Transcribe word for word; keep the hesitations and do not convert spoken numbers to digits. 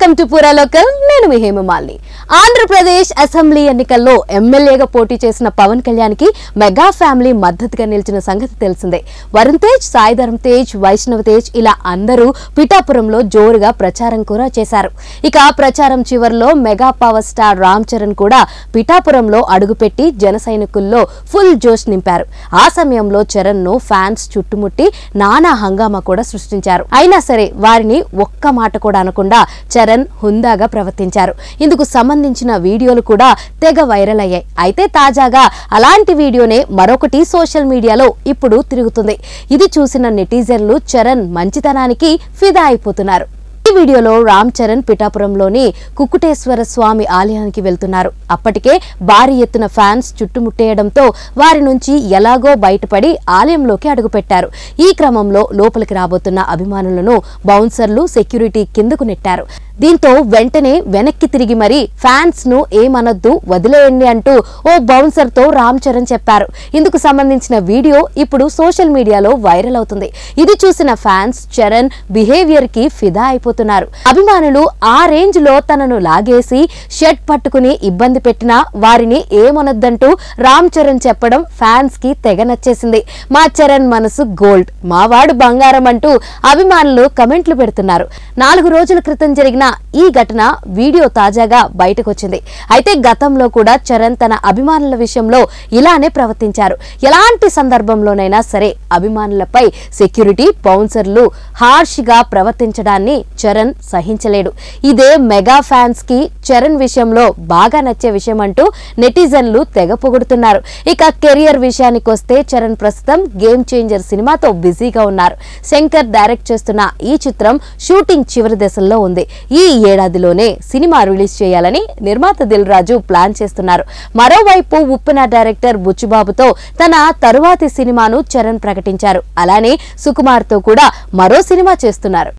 Welcome to పూరా local. నేను మీ Hema Malini. Andhra Pradesh assembly ఎన్నికల్లో ఎమ్మెల్యేగా పోటీ చేసిన పవన్ కళ్యాణ్ కి మెగా ఫ్యామిలీ మద్దతుగా నిలిచిన సంగతి తెలిసిందే. వరుణ్ తేజ్, సాయిధరం తేజ్, వైష్ణవ్ తేజ్ ఇలా అందరూ పిఠాపురంలో జోరుగా ప్రచారం కూడా చేశారు. ఇక ప్రచారం చివరిలో mega power star Ram Charan కూడా పిఠాపురంలో అడుగుపెట్టి జన సైనికుల్లో ఫుల్ జోష్ నింపారు. ఆ సమయంలో చరణ్ ను ఫ్యాన్స్ చుట్టుముట్టి నానా హంగామా కూడా సృష్టించారు. అయినా సరే వారిని ఒక్క మాట కూడా అనకుండా చరణ్ హుందాగా ప్రవర్తించారు. ఇందుకు సంబంధించిన వీడియోలు కూడా తెగ వైరల్ అయ్యాయి. అయితే తాజాగా అలాంటి వీడియోనే మరొకటి సోషల్ మీడియాలో ఇప్పుడు తిరుగుతుంది. ఇది చూసిన నెటిజన్లు చరణ్ మంచితనానికి ఫిదా అయిపోతున్నారు. ఈ వీడియోలో రామ్ చరణ్ పిఠాపురంలోని కుక్కుటేశ్వర స్వామి ఆలయానికి వెళ్తున్నారు. అప్పటికే భారీ ఎత్తున ఫ్యాన్స్ చుట్టుముట్టేయడంతో వారి నుంచి ఎలాగో బయటపడి ఆలయంలోకి అడుగుపెట్టారు. ఈ క్రమంలో లోపలికి రాబోతున్న అభిమానులను బౌన్సర్లు సెక్యూరిటీ కిందకు నెట్టారు. దీంతో వెంటనే వెనక్కి తిరిగి మరీ ఫ్యాన్స్ ను ఏమనొద్దు, వదిలేయండి అంటూ ఓ బౌన్సర్ తో రామ్ చరణ్ చెప్పారు. ఇందుకు సంబంధించిన వీడియో ఇప్పుడు సోషల్ మీడియాలో వైరల్ అవుతుంది. ఇది చూసిన ఫ్యాన్స్ చరణ్ బిహేవియర్ కి ఫిదా అయిపోతున్నారు. అభిమానులు ఆ రేంజ్ లో తనను లాగేసి షర్ట్ పట్టుకుని ఇబ్బంది పెట్టినా వారిని ఏమనొద్దంటూ రామ్ చరణ్ చెప్పడం ఫ్యాన్స్ కి తెగ నచ్చేసింది. మా చరణ్ మనసు గోల్డ్, మావాడు బంగారం అంటూ అభిమానులు కమెంట్లు పెడుతున్నారు. నాలుగు రోజుల క్రితం జరిగిన ఈ ఘటన వీడియో తాజాగా బయటకు వచ్చింది. అయితే గతంలో కూడా చరణ్ తన అభిమానుల విషయంలో ఇలానే ప్రవర్తించారు. ఎలాంటి సందర్భంలోనైనా సరే అభిమానులపై సెక్యూరిటీ, బౌన్సర్లు హార్ష్ గా ప్రవర్తించడాన్ని చరణ్ సహించలేడు. ఇదే మెగా ఫ్యాన్స్ కి చరణ్ విషయంలో బాగా నచ్చే విషయం అంటూ నెటిజన్లు తెగ పొగుడుతున్నారు. ఇక కెరియర్ విషయానికి వస్తే చరణ్ ప్రస్తుతం గేమ్ చేంజర్ సినిమాతో బిజీగా ఉన్నారు. శంకర్ డైరెక్ట్ చేస్తున్న ఈ చిత్రం షూటింగ్ చివరి దశల్లో ఉంది. ఈ ఏడాదిలోనే సినిమా రిలీజ్ చేయాలని నిర్మాత దిల్ రాజు ప్లాన్ చేస్తున్నారు. మరోవైపు ఉప్పెన డైరెక్టర్ బుచ్చిబాబుతో తన తరువాతి సినిమాను చరణ్ ప్రకటించారు. అలానే సుకుమార్ తో కూడా మరో సినిమా చేస్తున్నారు.